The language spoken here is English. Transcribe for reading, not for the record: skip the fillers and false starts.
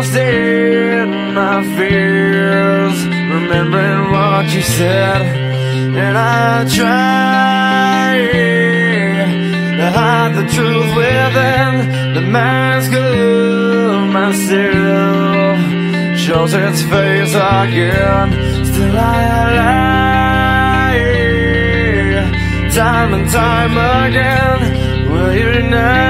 lost in my fears, remembering what you said, and I try to hide the truth within. The mask of myself shows its face again. Still I lie, time and time again. Will you never